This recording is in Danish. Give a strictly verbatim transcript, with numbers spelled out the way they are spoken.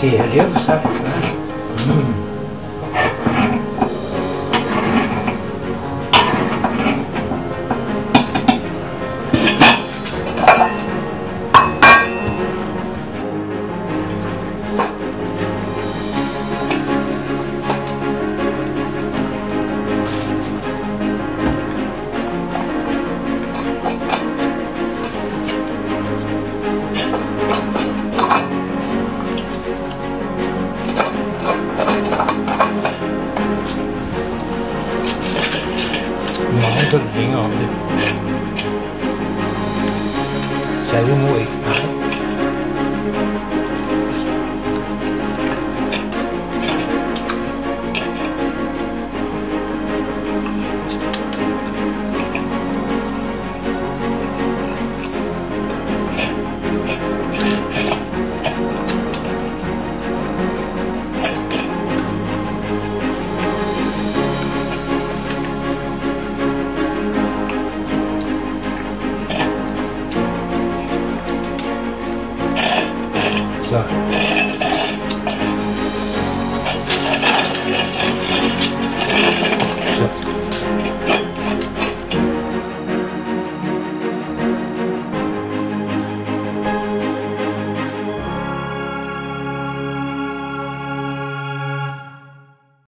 Skal jeg have leverpostej? Mm. Meget sådan længere om det. Så er det nu ikke. Nej. Så.